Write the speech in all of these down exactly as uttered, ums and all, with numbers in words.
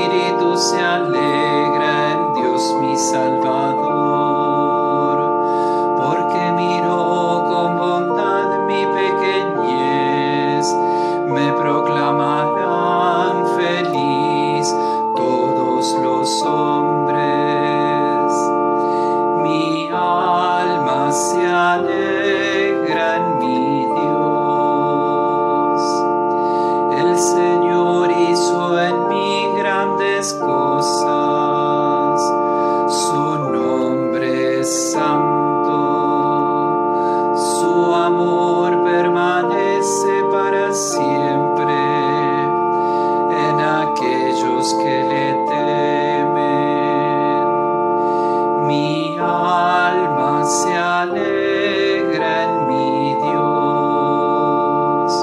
espíritu se alegra en Dios mi Salvador, porque miró con bondad mi pequeñez. Me proclamarán feliz todos los hombres. Mi alma se alegra en mi Dios. El Señor hizo en mí grandes cosas. Su nombre es santo. Su amor permanece para siempre en aquellos que le temen. Mi alma se alegra en mi Dios.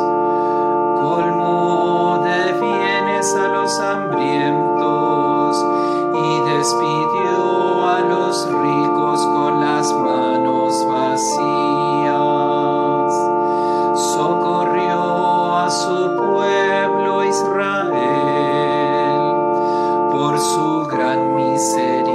Colmó de bienes a los hambrientos y despidió a los ricos con las manos vacías. Socorrió a su pueblo Israel por su gran misericordia.